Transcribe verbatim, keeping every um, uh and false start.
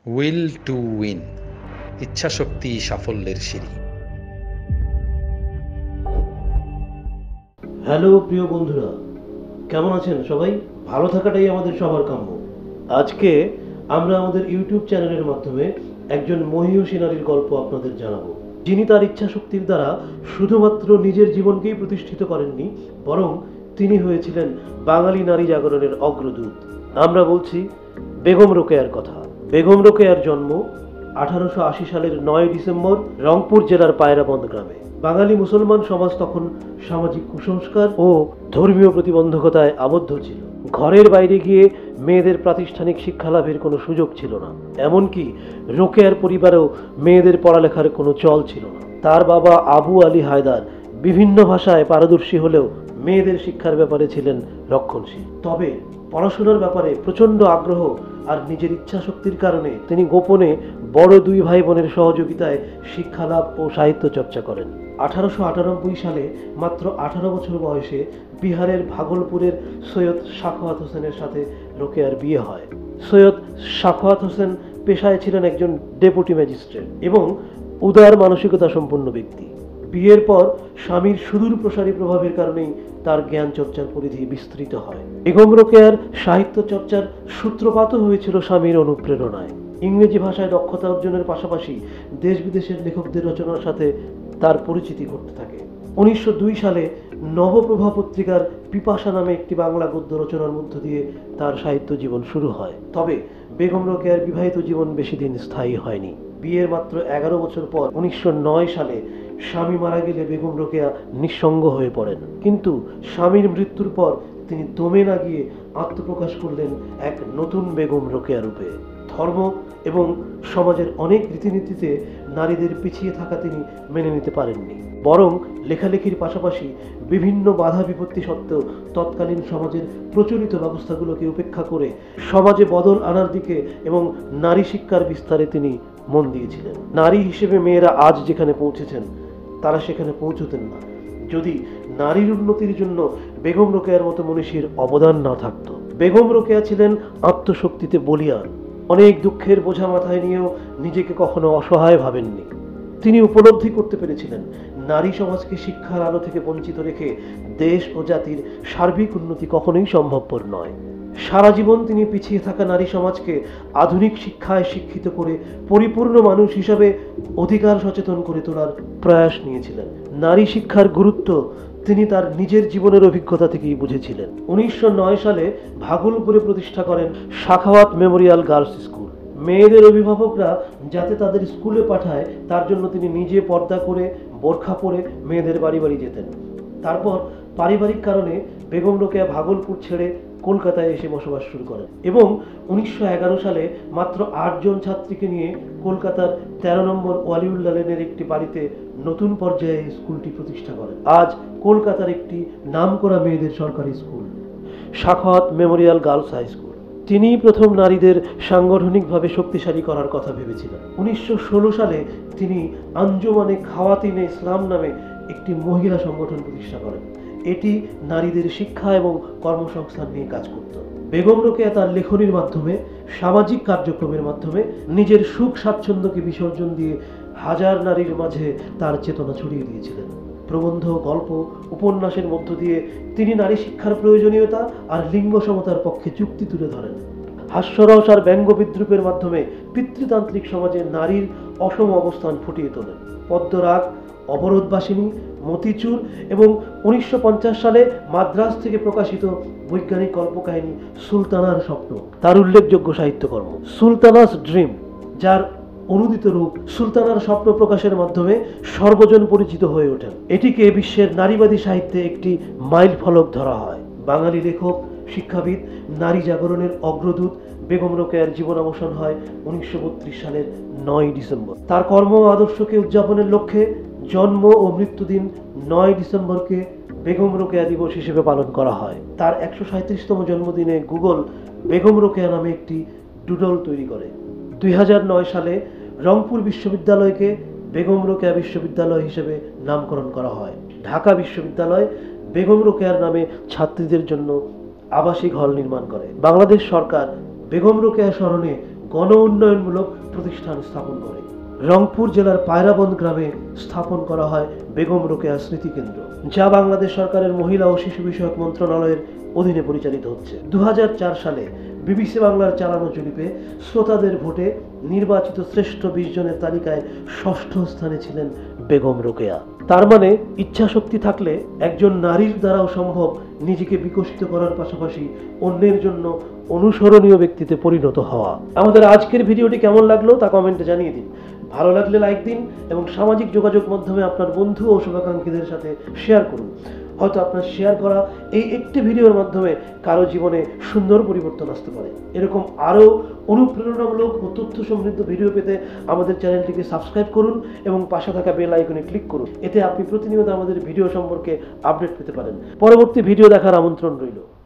Will to win, ইচ্ছাশক্তি সাফল্যের সিঁড়ি। হ্যালো প্রিয় বন্ধুরা, কেমন আছেন সবাই? ভালো থাকাটাই আমাদের সবার কাম্য। আজকে আমরা আমাদের ইউটিউব চ্যানেলের মাধ্যমে একজন মহীয়সী নারীর গল্প আপনাদের জানাবো, যিনি তার ইচ্ছাশক্তির দ্বারা শুধুমাত্র নিজের জীবনকেই প্রতিষ্ঠিত করেননি, বরং তিনি হয়েছিলেন বাঙালি নারী জাগরণের অগ্রদূত। আমরা বলছি বেগম রোকেয়ার কথা। বেগম রোকেয়ার জন্ম আঠারোশো আশি সালের নয় ডিসেম্বর রংপুর জেলার পায়রাবন্দ গ্রামে। বাঙালি মুসলমান সমাজ তখন সামাজিক কুসংস্কার ও ধর্মীয় প্রতিবন্ধকতায় আবদ্ধ ছিল। ঘরের বাইরে গিয়ে মেয়েদের প্রাতিষ্ঠানিক শিক্ষা লাভের কোনো সুযোগ ছিল না। এমনকি রোকেয়ার পরিবারেও মেয়েদের পড়ালেখার কোনো চল ছিল না। তার বাবা আবু আলী হায়দার বিভিন্ন ভাষায় পারদর্শী হলেও মেয়েদের শিক্ষার ব্যাপারে ছিলেন রক্ষণশীল। তবে পড়াশোনার ব্যাপারে প্রচণ্ড আগ্রহ আর নিজের ইচ্ছাশক্তির কারণে তিনি গোপনে বড় দুই ভাই বোনের সহযোগিতায় শিক্ষালাভ ও সাহিত্য চর্চা করেন। আঠারোশো আটানব্বই সালে মাত্র আঠারো বছর বয়সে বিহারের ভাগলপুরের সৈয়দ সাখাওয়াত হোসেনের সাথে রোকেয়ার বিয়ে হয়। সৈয়দ সাখাওয়াত হোসেন পেশায় ছিলেন একজন ডেপুটি ম্যাজিস্ট্রেট এবং উদার মানসিকতা সম্পন্ন ব্যক্তি। বিয়ের পর স্বামীর সুদূর প্রসারী প্রভাবের কারণেই তার জ্ঞান চর্চার পরিধি বিস্তৃত হয়। বেগম রোকেয়ার সাহিত্য চর্চার সূত্রপাতও হয়েছিল স্বামীর অনুপ্রেরণায়। ইংরেজি ভাষায় দক্ষতা অর্জনের পাশাপাশি দেশ বিদেশের লেখকদের রচনার সাথে তার পরিচিতি ঘটতে থাকে। উনিশশো দুই সালে নবপ্রভা পত্রিকার পিপাসা নামে একটি বাংলা গদ্য রচনার মধ্য দিয়ে তার সাহিত্য জীবন শুরু হয়। তবে বেগম রোকেয়ার বিবাহিত জীবন বেশি দিন স্থায়ী হয়নি। বিয়ের মাত্র এগারো বছর পর উনিশশো নয় সালে স্বামী মারা গেলে বেগম রোকেয়া নিঃসঙ্গ হয়ে পড়েন। কিন্তু স্বামীর মৃত্যুর পর তিনি দমে না গিয়ে আত্মপ্রকাশ করলেন এক নতুন বেগম রোকেয়া রূপে। ধর্ম এবং সমাজের অনেক রীতিনীতিতে নারীদের পিছিয়ে থাকা তিনি মেনে নিতে পারেননি, বরং লেখালেখির পাশাপাশি বিভিন্ন বাধা বিপত্তি সত্ত্বেও তৎকালীন সমাজের প্রচলিত ব্যবস্থাগুলোকে উপেক্ষা করে সমাজে বদল আনার দিকে এবং নারী শিক্ষার বিস্তারে তিনি মন দিয়েছিলেন। নারী হিসেবে মেয়েরা আজ যেখানে পৌঁছেছেন তারা সেখানে পৌঁছতেন না যদি নারীর উন্নতির জন্য বেগম রোকেয়ার মতো মনীষীর অবদান না থাকত। বেগম রোকেয়া ছিলেন আত্মশক্তিতে বলীয়ান। অনেক দুঃখের বোঝা মাথায় নিয়েও নিজেকে কখনো অসহায় ভাবেননি। তিনি উপলব্ধি করতে পেরেছিলেন নারী সমাজকে শিক্ষার আলো থেকে বঞ্চিত রেখে দেশ ও জাতির সার্বিক উন্নতি কখনোই সম্ভবপর নয়। সারা জীবন তিনি পিছিয়ে থাকা নারী সমাজকে আধুনিক শিক্ষায় শিক্ষিত করে পরিপূর্ণ মানুষ হিসাবে অধিকার সচেতন করে তোলার প্রয়াস নিয়েছিলেন। নারী শিক্ষার গুরুত্ব তিনি তার নিজের জীবনের অভিজ্ঞতা থেকেই বুঝেছিলেন। উনিশশো নয় সালে ভাগলপুরে প্রতিষ্ঠা করেন সাখাওয়াত মেমোরিয়াল গার্লস স্কুল। মেয়েদের অভিভাবকরা যাতে তাদের স্কুলে পাঠায় তার জন্য তিনি নিজে পর্দা করে বোরখা পরে মেয়েদের বাড়ি বাড়ি যেতেন। তারপর পারিবারিক কারণে বেগম রোকেয়া ভাগলপুর ছেড়ে কলকাতায় এসে বসবাস শুরু করেন এবং উনিশশো এগারো সালে মাত্র আটজন ছাত্রীকে নিয়ে কলকাতার তেরো নম্বর ওয়ালিউল্লাহ লেনের একটি বাড়িতে নতুন পর্যায়ে স্কুলটি প্রতিষ্ঠা করেন। আজ কলকাতার একটি নামকরা মেয়েদের সরকারি school, Sakhawat memorial girls high school. তিনি প্রথম নারীদের সাংগঠনিকভাবে শক্তিশালী করার কথা ভেবেছিলেন। উনিশশো ষোলো সালে তিনি আঞ্জুমানে খাওয়াতিনে ইসলাম নামে একটি মহিলা সংগঠন প্রতিষ্ঠা করেন। এটি নারীদের শিক্ষা এবং কর্মসংস্থান নিয়ে কাজ করত। বেগম রোকেয়া তার লেখনীর মাধ্যমে, সামাজিক কার্যক্রমের মাধ্যমে নিজের সুখ স্বাচ্ছন্দ্যকে বিসর্জন দিয়ে হাজার নারীর মাঝে তার চেতনা ছড়িয়ে দিয়েছিলেন। প্রবন্ধ, গল্প, উপন্যাসের মধ্য দিয়ে তিনি নারী শিক্ষার প্রয়োজনীয়তা আর লিঙ্গ সমতার পক্ষে যুক্তি তুলে ধরেন। হাস্যরস আর ব্যঙ্গ বিদ্রুপের মাধ্যমে পিতৃতান্ত্রিক সমাজে নারীর অসম অবস্থান ফুটিয়ে তোলেন। পদ্মরাগ, অবরোধবাসিনী, মতিচুর এবং উনিশশো পঞ্চাশ সালে মাদ্রাজ থেকে প্রকাশিত বৈজ্ঞানিক কল্পকাহিনী সুলতানার স্বপ্ন তার উল্লেখযোগ্য সাহিত্যকর্ম। সুলতানাস ড্রিম, যার অনুদিত রূপ সুলতানার স্বপ্ন প্রকাশের মাধ্যমে সর্বজন পরিচিত হয়ে ওঠেন। এটিকে বিশ্বের নারীবাদী সাহিত্যে একটি মাইল ফলক ধরা হয়। বাঙালি লেখক, শিক্ষাবিদ, নারী জাগরণের অগ্রদূত বেগম রোকেয়ার জীবনাবসান হয় উনিশশো বত্রিশ সালের নয় ডিসেম্বর। তার কর্ম ও আদর্শকে উদযাপনের লক্ষ্যে জন্ম ও মৃত্যুদিন নয় ডিসেম্বরকে বেগম রোকেয়া দিবস হিসেবে পালন করা হয়। তার একশো সাঁত্রিশতম জন্মদিনে গুগল বেগম রোকেয়া নামে একটি ডুডল তৈরি করে। দুই হাজার নয় সালে রংপুর বিশ্ববিদ্যালয়কে বেগম রোকেয়া বিশ্ববিদ্যালয় হিসেবে নামকরণ করা হয়। ঢাকা বিশ্ববিদ্যালয় বেগম রোকেয়ার নামে ছাত্রীদের জন্য আবাসিক হল নির্মাণ করে। বাংলাদেশ সরকার বেগম রোকেয়া স্মরণে গণ উন্নয়নমূলক প্রতিষ্ঠান স্থাপন করে। রংপুর জেলার পায়রাবন্দ গ্রামে স্থাপন করা হয় বেগম রোকেয়া স্মৃতি কেন্দ্র, যা বাংলাদেশ সরকারের মহিলা ও শিশু বিষয়ক মন্ত্রণালয়ের অধীনে পরিচালিত হচ্ছে। দু হাজার চার সালে বিবিসি বাংলার চালানো জরিপে শ্রোতাদের ভোটে নির্বাচিত শ্রেষ্ঠ বিশ জনের তালিকায় ষষ্ঠ স্থানে ছিলেন বেগম রোকেয়া। তার মানে ইচ্ছা শক্তি থাকলে একজন নারীর দ্বারাও সম্ভব নিজেকে বিকশিত করার পাশাপাশি অন্যের জন্য অনুসরণীয় ব্যক্তিতে পরিণত হওয়া। আমাদের আজকের ভিডিওটি কেমন লাগলো তা কমেন্টে জানিয়ে দিন। ভালো লাগলে লাইক দিন এবং সামাজিক যোগাযোগ মাধ্যমে আপনার বন্ধু ও শুভাকাঙ্ক্ষীদের সাথে শেয়ার করুন। হয়তো আপনার শেয়ার করা এই একটি ভিডিওর মাধ্যমে কারো জীবনে সুন্দর পরিবর্তন আসতে পারে। এরকম আরও অনুপ্রেরণামূলক ও তথ্য সমৃদ্ধ ভিডিও পেতে আমাদের চ্যানেলটিকে সাবস্ক্রাইব করুন এবং পাশে থাকা বেল আইকনে ক্লিক করুন। এতে আপনি প্রতিনিয়ত আমাদের ভিডিও সম্পর্কে আপডেট পেতে পারেন। পরবর্তী ভিডিও দেখার আমন্ত্রণ রইল।